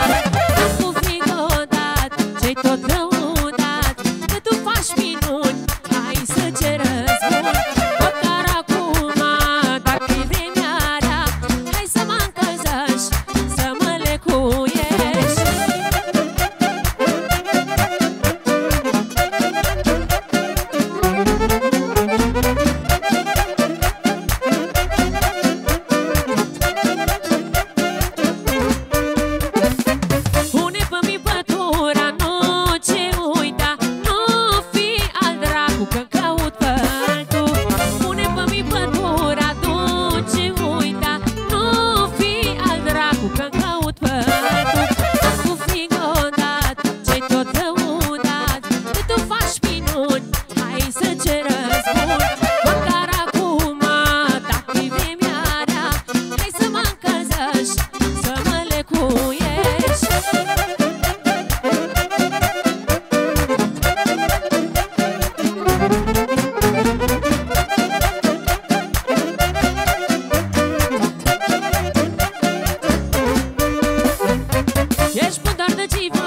Cu frică odată, ce-i tot lăudat, că tu faci minuni, hai să cer răzbun. Măcar acum, dacă-i vremea rea, hai să mă încălzești, să mă lecuiești. Pune pe mi pătura, nu ce uita, nu fi al dracu că caut pe altul. Pune pe mi pătura, nu ce uita, nu fi al dracu că caut pe altul. Cu frică odată, ce-i tot lăudat, că tu faci minuni, hai să cer răzbun. Măcar acum, dacă-i vremea rea, hai să mă încălzești, să mă lecuiești. Ești bun doar de cifă,